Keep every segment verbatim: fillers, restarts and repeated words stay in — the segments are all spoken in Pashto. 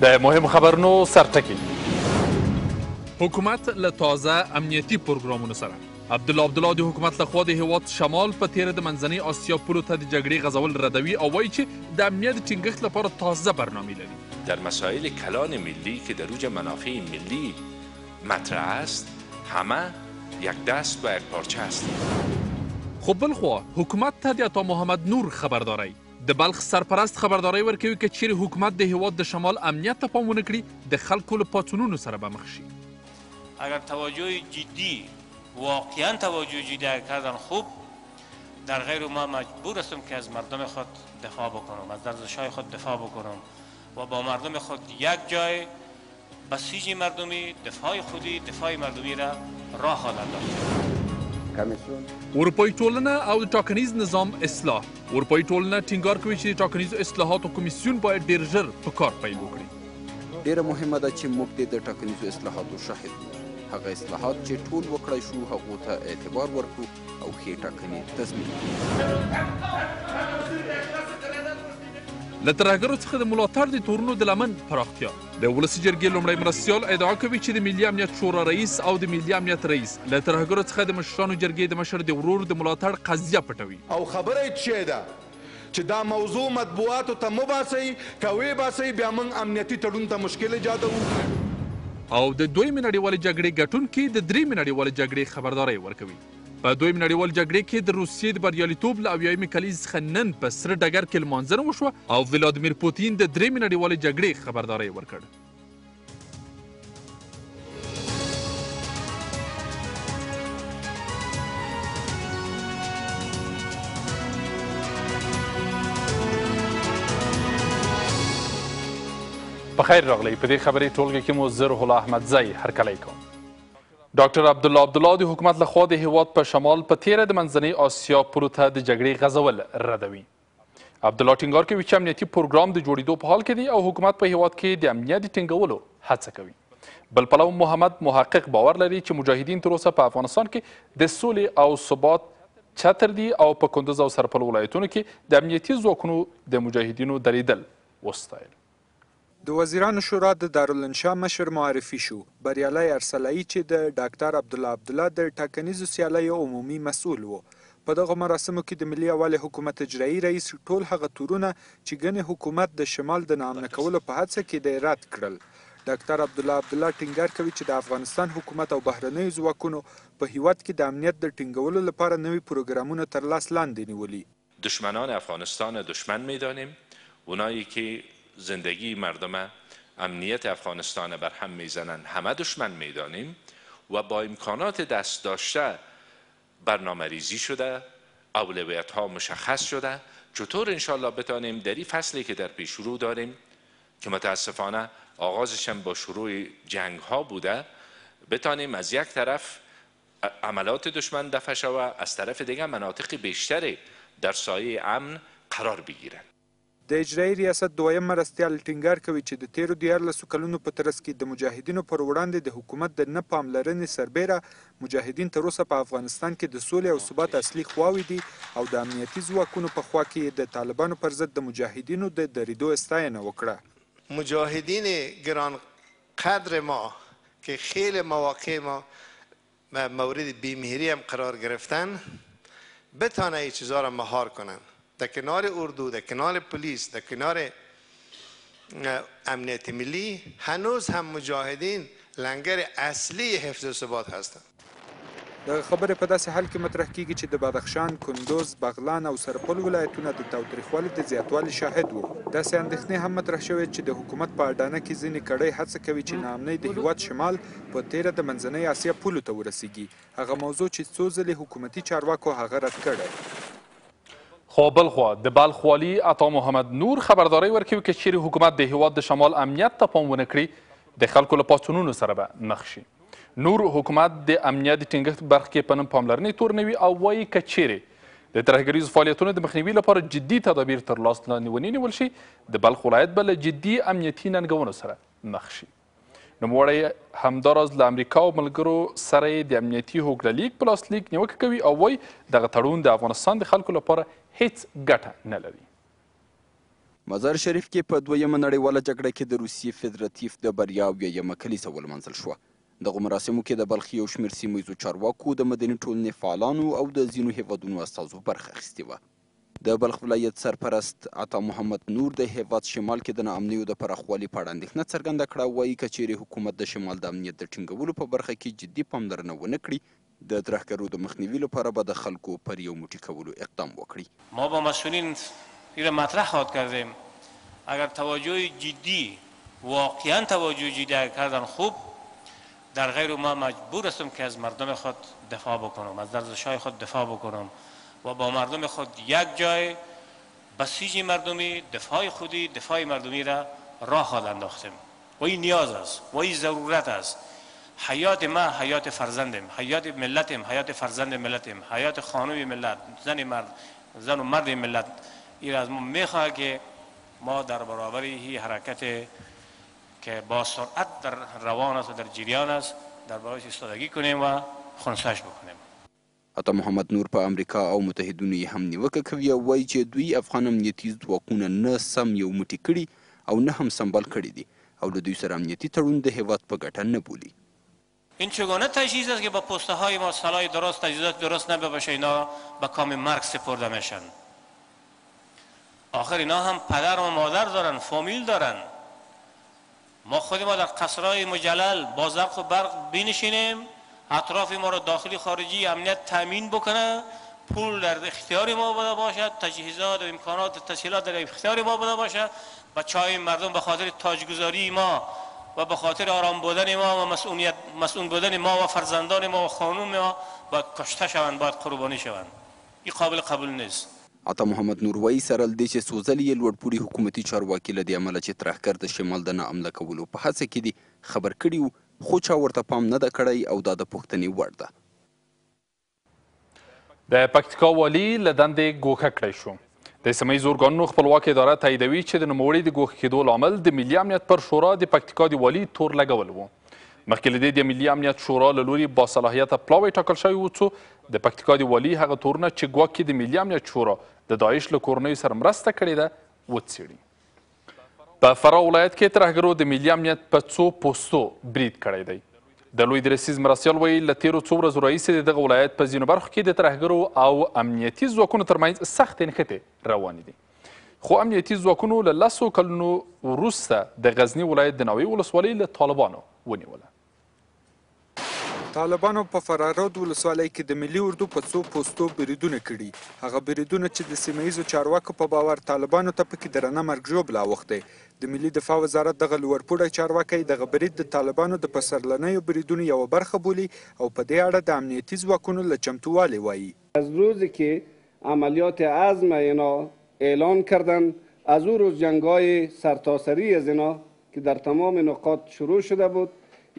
د مهم خبرونو سرټکي. حکومت له تازه امنیتي پروګرامونو سره. عبدالله عبدالله د حکومت لخوا د هیواد شمال په تیره د منځنۍ آسیا پولو ته د جګړې غځول ردوي او وایي چې د امنیت ټینګښت لپاره تازه برنامه لري. در مسائل کلان ملی که در اوج منافع ملی مطرح است همه یک دست و یک پارچه هستیم. خو بلخوا حکومت ته د عطا محمد نور خبرداری د بلخ سرپرست خبرداری ورکوي که چیرې حکومت د هیواد د شمال امنیت ته پام ونه کړي د خلکو له پاڅونونو سره به مخ شي. اگر توجه جدی واقعا توجه جدی کردن خوب در غیر ما مجبور هستم که از مردم خود دفاع بکنم، از ارزش‌های خود دفاع بکنم و با مردم خود یک جای بسیج مردمی دفاع خودی دفاع مردمی را راه خواهند داشت. اروپایي ټولنه او د ټاکنیز نظام اصلاح. اروپایي ټولنه ټینګار کوي چې د ټاکنیزو اصلاحاتو کمیسیون باید ډیر ژر په کار پیل وکړي. ډیره مهمه ده چې موږ د ټاکنیزو اصلاحاتو شاهد وو. هغه اصلاحات چې ټول وکړای شو هغو ته اعتبار ورکړو او ښې ټاکنې تضمین کړو. له ترهګرو څخه د ملاتړ د تورونو د لمن پراختیا. د ولسي جرګې لومړی مرستیال ادعا کوي چې د ملي امنیت شورا رئیس او د ملي امنیت رئیس له ترهګرو څخه د مشرانو جرګې د مشر د ورور د ملاتړ قضیه پټوي. او خبره یې چې ده چې دا موضوع مطبوعاتو ته مه باسئ، که ویې باسئ بیا موږ امنیتي تړون ته مشکل ایجادوو. او د دویمې نړیوالې جګړې ګټونکي د درېیمې نړیوالې جګړې خبرداری ورکوي. په دویمې نړیوالې جګړې کې د روسیې د بریالیتوب له اویایمې کلیزې څخه نن په سره ډګر کې لمانځنه وشوه او ولادیمیر پوتین د درېیمې نړیوالې جګړې خبرداری ورکړ. په خیر راغلی. په دې خبرې ټولګه کې مو زه روح الله احمدزی هرکلی کوم. ډاکټر عبدالله عبدالله د حکومت لخوا د هیواد په شمال په تیره د منځنۍ آسیا پولو ته د جګړې غځول ردوي. عبدالله ټینګار کوي چې امنیتي پروګرام د جوړېدو په حال کې دی او حکومت په هیواد کې د امنیت د ټینګولو هڅه کوي. بل پلو محمد محقق باور لري چې مجاهدین تر اوسه په افغانستان کې د سولې او ثبات چتر دي او په کندز او سرپل ولایتونو کې د امنیتي ځواکونو د مجاهدینو دریدل وستایل. د وزیرانو شورا د دارالانشا مشر معرفي شو. بریالی ارسلایي چې د ډاکټر عبدالله عبدالله د ټاکنیزو سیالیو عمومي مسؤل و. په دغه مراسمو کې د ملي یووالي حکومت اجرایي رئیس ټول هغه تورونه چې ګڼې حکومت د شمال د ناامنه کولو په هڅه کې دی رد کړل. ډاکټر عبدالله عبدالله ټینګار کوي چې د افغانستان حکومت او بهرنیو ځواکونو په هیواد کې د امنیت د ټینګولو لپاره نوي پروګرامونه تر لاس لاندې نیولي. دشمنان افغانستان دشمن میدانیم، اونایی که زندگی مردم امنیت افغانستان بر هم میزنند همه دشمن میدانیم و با امکانات دست داشته برنامه ریزی شده، اولویت ها مشخص شده. چطور انشالله بتانیم در این فصلی که در پیش رو داریم که متاسفانه آغازش هم با شروع جنگ ها بوده بتانیم از یک طرف عملات دشمن دفع شود، از طرف دیگر مناطق بیشتری در سایه امن قرار بگیرند. د اجرایي ریاست دویم مرستیال ټینګار کوي چې د تیرو دیارلسو کلونو په ترڅ کې د مجاهدینو پر وړاندې د حکومت د نه پاملرنې سربیره مجاهدین تر اوسه په افغانستان کې د سولې او ثبات اصلي خواوې دي او د امنیتي ځواکونو په خوا کې د طالبانو پر ضد د مجاهدینو د دریدو استاینه وکړه. مجاهدین گران قدر ما که خیلی مواقع ما مورد بیمهری هم قرار گرفتن بتانه این چیزها را مهار کنن. در کنار اردو، در کنار پلیس، در کنار امنیت ملی هنوز هم مجاهدین لنگر اصلی حفظ و ثبات هستند. دغه خبرې په داسې حال کې مطرح کیږي چې د بدخشان، کندوز، بغلان او سرپل ولایتونه د تاوتریخوالي د زیاتوالي شاهد وو. داسې اندېښنې هم مطرح شوې چې د حکومت په اډانه کې ځینې کړۍ هڅه کوي چې ناامنۍ د هیواد شمال په تیره د منځنۍ اسیا پولو ته ورسیږي. هغه موضوع چې څو ځلې حکومتي چارواکو هغه رد کړی. خو بلخوا د بلخ والي عطا محمد نور خبرداری ورکوي که چیرې حکومت د هیواد د شمال امنیت ته پام ونه کړي د خلکو له پاڅونونو سره به مخ شي. نور حکومت د امنیت د ټینګښت برخه کې په نوم پاملرنې تور نوي او وایي که چیرې د ترهګریزو فعالیتونو د مخنیوي لپاره جدي تدابیر تر لاس لاندې ونیول شي د بلخ ولایت به له جدي امنیتي ننګونو سره مخ شي. نوموړی همداراز له امریکا او ملګرو سره یې د امنیتي هوکړلیک په لاسلیک نیوکه کوي او وایي دغه تړون د افغانستان د خلکو لپاره هیڅ ګټه نه لري. مزار شریف کې په دویمه نړیواله جګړه کې د روسیې فدراتیف د بریا اویایمه کلیزه ولمانځل شوه. دغو مراسمو کې د بلخ یو شمېر سیمه ییزو چارواکو، د مدني ټولنې فعالانو او د ځینو هیوادونو استازو برخه اخیستې وه. د بلخ ولایت سرپرست عطا محمد نور د هیواد شمال کې د ناامنیو د پراخوالي په اړه اندېښنه څرګنده کړه. وایي که چیرې حکومت د شمال د امنیت د ټینګولو په برخه کې جدي پاملرنه ونه کړي، د ترهګرو د مخنیوي لپاره به د خلکو پر یو موټی کولو اقدام وکړي. ما با مسئولین این را مطرح خواهد کردیم اگر توجه جدی واقعا توجه جدی کردن خوب، در غیر ما مجبور هستم که از مردم خود دفاع بکنم، از ارزش‌های خود دفاع بکنم و با مردم خود یک جای بسیج مردمی دفاع خودی دفاع مردمی را راه خواهد انداختیم و این نیاز است و این ضرورت است. حیات ما حیات فرزندم، حیات ملتم حیات فرزند ملتم، حیات خانم ملت، زن مرد زن و مرد ملت. این از ما میخواهد که ما در برابر این حرکت که با سرعت در روان است و در جریان است در برابرش ایستادگی کنیم و خنثیش بکنیم. عطا محمد نور په امریکا او متحدینو یې هم نیوکه کوي او وایي چې دوی افغان امنیتي ځواکونه نه سم یو موټی کړي او نه هم سمبال کړي دي او له دوی سره امنیتي تړون د هیواد په ګټه نه بولي. این چگونه تجهیز است که با پسته های ما سلاح درست تجهیزات درست نباشه اینا به کام مرگ سپرده میشن. آخر اینا هم پدر و مادر دارن، فامیل دارن. ما خود ما در قصرهای مجلل با زرق و برق بنشینیم، اطراف ما را داخلی خارجی امنیت تامین بکنه، پول در اختیار ما بوده باشد، تجهیزات و امکانات تسهیلات در اختیار ما بوده باشد، بچه‌های مردم به خاطر تاجگذاری ما و به خاطر آرام بودن ما و مسئولیت مسئول بودن ما و فرزندان ما و خانم ما باید کشته شوند، باید قربانی شوند. این قابل قبول نیست. عطا محمد نور وایي سره له دې چې سوځلي یې لوړپوړي حکومتي چارواکي له دې امله چې ترهګر د شمال د ناامنه کولو په هڅه کې دي خبر کړي وو، خو چا ورته پام نه ده کړی او دا د پوښتنې وړ ده. د پکتیکا والي له دندې ګوښه کړی شو. د سیمه ییزو ارګانونو خپلواک اداره تاییدوي چې د نوموړي د ګوښه کېدو لامل د ملي امنیت پر شورا د پکتیکا د والي تور لګول و. مخکې له دې د ملي امنیت شورا له لوري باصلاحیته پلاوی ټاکل شوی و څو د پکتیکا د والي هغه تورونه چې ګواکې د ملي امنیت شورا د داعش له کورنیو سره مرسته کړې ده وڅېړي. په فراه ولایت کې ترهګرو د ملي امنیت په څو پوستو برید کړی دی. د لوی درسیز مرستیال وایي له تېرو څو ورځو راهیسې د دغه ولایت په ځینو برخو کې د ترهګرو او امنیتي ځواکونو ترمنځ سختې نښتې روانې دي. خو امنیتي ځواکونو له لسو کلونو وروسته د غزني ولایت د ناوې ولسوالۍ له طالبانو ونیوله. طالبانو په فرارود ولسوالۍ کې د ملي اردو په څو پوستو بریدونه کړي. هغه بریدونه چې د سیمه ییزو چارواکو په باور طالبانو ته پکې درنه مرګ ژوبله اوښتی. د ملي دفاع وزارت دغه لوړپوړی چارواکی دغه برید د طالبانو د پسرلنیو بریدونو یوه برخه بولي او په دې اړه د امنیتي ځواکونو له چمتووالي وایي. از روزی که عملیات عزم اینا اعلان کردن، از او روز جنگ‌های سرتاسری از اینا که در تمام نقاط شروع شده بود،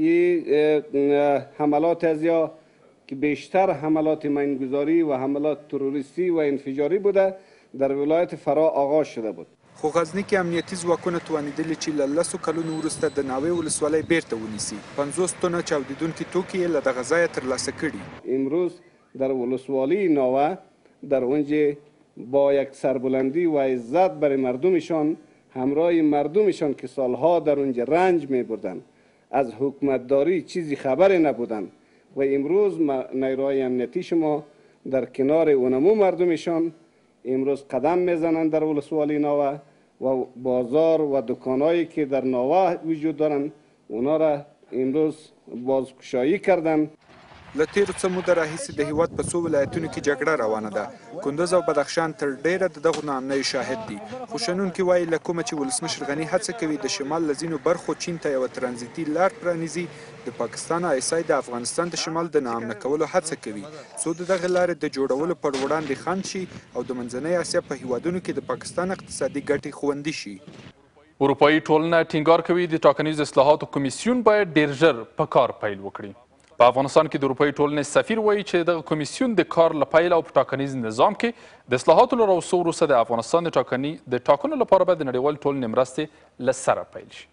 این حملات از یا که بیشتر حملات مینگذاری و حملات تروریستی و انفجاری بوده در ولایت فراه آغاز شده بود. خو غزني کې امنیتي ځواکونه توانېدلي چې له لسو کلونو وروسته د ناوې ولسوالۍ بیرته ونیسي. پنځوس تنه چاودېدونکي توکي یې له دغه ځایه ترلاسه کړي. امروز در ولسوالی ناوه در اونجا با یک سربلندی و عزت برای مردمشان، همراه مردمشان که سالها در اونجا رنج می بردن، از حکومتداری چیزی خبری نبودن و امروز نیروهای امنیتی شما در کنار اونمو مردمشان امروز قدم میزنند در ولسوالی ناوه و بازار و دکانهایی که در ناوه وجود دارند اونا را امروز بازگشایی کردند. له تېرو څه موده راهیسې د هیواد په څو ولایتونو کې جګړه روانه ده. کندز او بدخشان تر ډیره د دغو ناامنیو شاهد دي. خو شنونکي وایي له کومه چې ولسمشر غني هڅه کوي د شمال له ځینو برخو چین ته یوه ترانزیتي لار پرانیزي، د پاکستان آیسای د افغانستان د شمال د ناامنه کولو هڅه کوي څو د دغې لارې د جوړولو پر وړاندې خنډ شي او د منځنۍ اسیا په هیوادونو کې د پاکستان اقتصادي ګټې خوندي شي. اروپایي ټولنه ټینګار کوي د ټاکنیزو اصلاحاتو کمیسیون باید ډیر ژر په کار پیل وکړي. په افغانستان کې د اروپایي ټولنې سفیر وایي چې دغه کمیسیون د کار له پیل او په ټاکنیز نظام کې د اصلاحاتو له راوستو وروسته د افغانستان د ټاکني د ټاکنو لپاره به د نړیوالې ټولنې مرستې له سره پیل شي.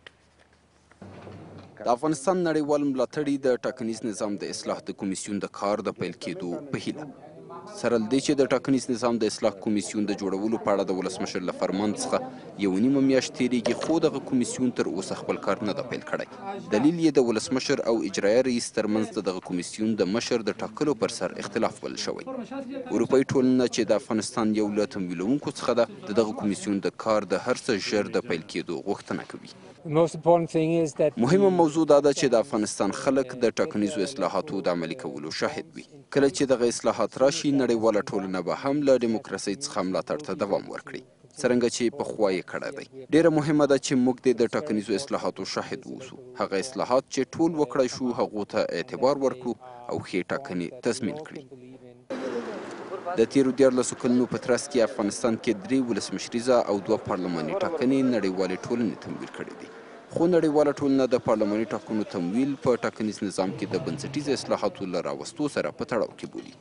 د افغانستان نړیوال ملاتړي د ټاکنیز نظام د اصلاح د کمیسیون د کار د پیل کېدو په هیله. سره له دې چې د ټاکنیز نظام د اصلاح کمیسیون د جوړولو په اړه د ولسمشر له فرمان څخه یو نیمه میاشت تېرېږي، خو دغه کمیسیون تر اوسه خپل کار نه ده پیل کړی. دلیل یې د ولسمشر او اجرایه رئیس ترمنځ د دغه کمیسیون د مشر د ټاکلو پر سر اختلاف بلل شوی. اروپایي ټولنه چې د افغانستان یو له تمویلونکو څخه ده، د دغه کمیسیون د کار د هر څه ژر د پیل کېدو غوښتنه کوي. مهمه موضوع دا ده چې د افغانستان خلک د ټاکنیزو اصلاحاتو د عملي کولو شاهد وي. کله چې دغه اصلاحات راشي، نړیواله ټولنه به هم له ډیموکراسۍ څخه ملاتړ ته دوام ورکړي، څرنګه چې پخوا یې کړی دی. ډیره مهمه ده چې موږ دې د ټاکنیزو اصلاحاتو شاهد اوسو. هغه اصلاحات چې ټول وکړای شو، هغو ته اعتبار ورکړو او ښې ټاکنې تضمین کړي. د تیرو دیارلسو کلونو په ترڅ کې افغانستان کې درې ولسمشریزه او دوه پارلماني ټاکنې نړیوالې ټولنې تمویل کړي دي. خو نړیواله ټولنه د پارلماني ټاکنو تمویل په ټاکنیز نظام کې د بنسټیزو اصلاحاتو له راوستو سره په تړاو کې بولي.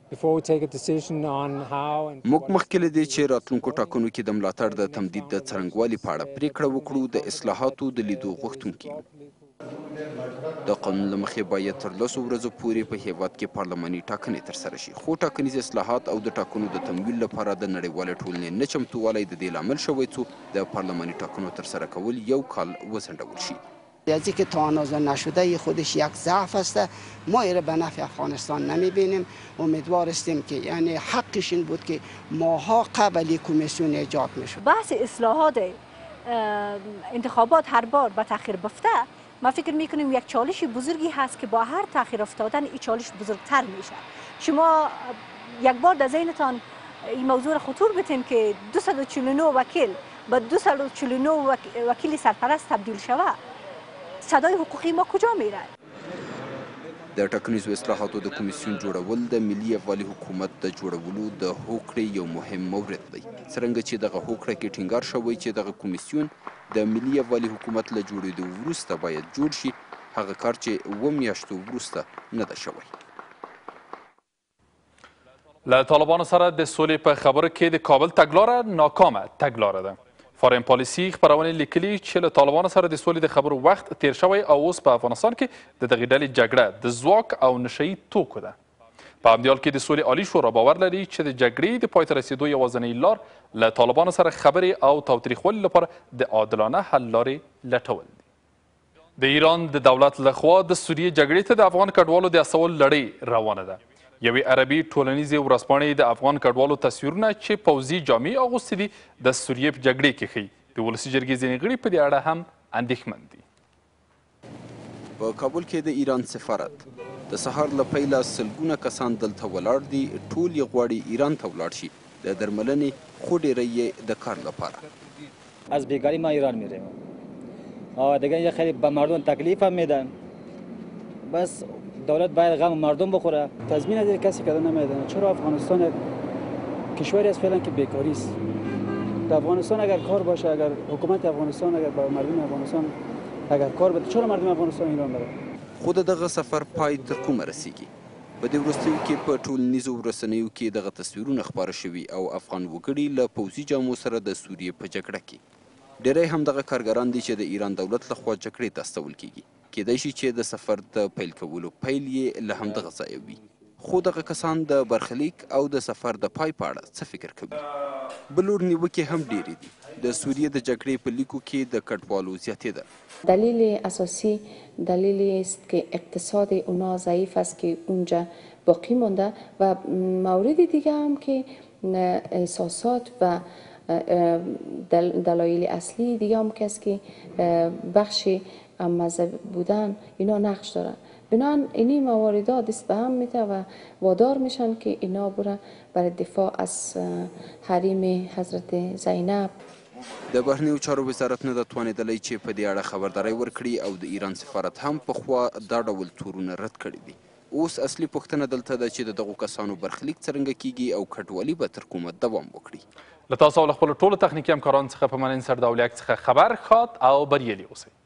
موږ مخکې له دې چې راتلونکو ټاکنو کې د ملاتړ د تمدید د څرنګوالي په اړه پریکړه وکړو، د اصلاحاتو د لیدو غوښتونکي یو. د قانون له مخې باید تر لسو ورځو پورې په هیواد کې پارلماني ټاکنې ترسره شي، خو ټاکنیز اصلاحات او د ټاکنو د تمویل لپاره د نړیوالې ټولنې نه چمتووالی د دې لامل شوی څو د پارلماني ټاکنو ترسره کول یو کال وځنډول شي. از اینکه توانایی نشده خودش یک ضعف است. ما ایره به نفع افغانستان نمیبینیم. امیدوار هستیم که یعنی حقش این بود که ماها قبل کمیسیون ایجاد میشد. بحث اصلاحات انتخابات هر بار به تاخیر بفته، ما فکر میکنیم یک چالش بزرگی هست که با هر تاخیر افتادن این چالش بزرگتر میشه. شما یک بار در ذهنتان این موضوع را خطور بتین که دویست و چهل و نه وکیل به دویست و چهل و نه وکیل سرپرست تبدیل شود، صدای حقوقی ما کجا میره؟ د ټاکنیزو اصلاحاتو د کمیسیون جوړول د ملي یووالي حکومت د جوړولو د هوکړې یو مهم مورد دی، څرنګه چې دغه هوکړه کې ټینګار شوی چې دغه کمیسیون د ملي یووالي حکومت له جوړېدو وروسته باید جوړ شي، هغه کار چې اووه میاشتو وروسته نه ده شوی. له طالبانو سره د سولې په خبرو کې د کابل تګلاره ناکامه تګلاره ده. فارین پالیسي خپرونې لیکلي چې له طالبانو سره د سولې د خبرو وخت تیر شوی او اوس په افغانستان کې د دغې ډلې جګړه د ځواک او نشهیي توکو ده. په همدې حال کې د سولې عالي شورا باور لري چې د جګړې د پای ته رسېدو یوازینۍ لار له طالبانو سره خبرې او تاوتریخوالي لپاره د عادلانه حل لارې لټول دي. د ایران د دولت لخوا د سوریې جګړې ته د افغان کډوالو د استول لړۍ روانه ده. یوې عربي ټولنیزې ورځپاڼې د افغان کډوالو تصویرونه چې پوځي جامې اغوستې دي د سوریې په جګړې کې ښیي. د ولسي جرګې ځینې غړي په دې اړه هم اندېښمن دي. په کابل کې د ایران سفارت د سهار له پیله سلګونه کسان دلته ولاړ دي. ټول یې غواړي ایران ته ولاړ شي د درملنې، خو ډېری یې د کار لپاره. از بیکاری ما ایران میریم. دیگه یه خیلی به مردم تکلیف هم میدن. بس دولت باید غم مردم بخوره. تضمین از کسی کده نمیدن. چرا افغانستان کشوری است فعلا که بیکاری است. در افغانستان اگر کار باشه، اگر حکومت افغانستان اگر با مردم افغانستان اگر کار بده، چرا مردم افغانستان ایران بره؟ خود دغه سفر پای تر کومه رسیږي؟ په دې وروستیو کې په ټولنیزو رسنیو کې دغه تصویرونه خپاره شوي او افغان وګړي له پوځي جامو سره د سوریې په جګړه کې. ډېری همدغه کارګران دي چې د ایران دولت لخوا جګړې ته استول کیږي. کیدای شي چې د سفر د پیل کولو پیل یې له همدغه ځایه وي. خو دغه کسان د برخلیک او د سفر د پای په اړه څه فکر کوي؟ بل لور نیوکې هم ډېرې دي. د سوریې د جګړې په لیکو کې د کډوالو زیاتېده. دلیل اساسی دلیلی است که اقتصاد اونا ضعیف است که اونجا باقی مونده و مورد دیگه هم که احساسات و دلایل اصلی دیگه هم که است که بخش مذهب بودن اینا نقش دارن. بنان اینی مواردها دست به هم میته و وادار میشن که اینا برن برای دفاع از حریم حضرت زینب. د بهرنیو چارو وزارت نه د توانېدلی چې په دې اړه خبرداری ورکړي او د ایران سفارت هم پخوا دا ډول تورونه رد کړي دي. اوس اصلي پوښتنه دلته ده چې د دغو کسانو برخلیک څرنګه کیږي او کډوالي به تر کومه دوام وکړي. له تاسو او له خپلو ټولو تخنیکي همکارانو څخه په مننې سرداولیک څخه خبر ښاد او بریالي اوسئ.